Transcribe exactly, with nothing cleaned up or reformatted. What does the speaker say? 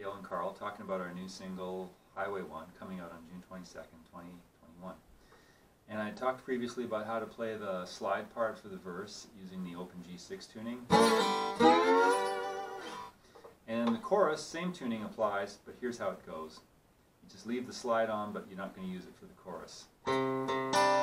Gail and Karl, talking about our new single, Highway one, coming out on June twenty-second, twenty twenty-one. And I talked previously about how to play the slide part for the verse using the open G six tuning. And the chorus, same tuning applies, but here's how it goes. You just leave the slide on, but you're not going to use it for the chorus.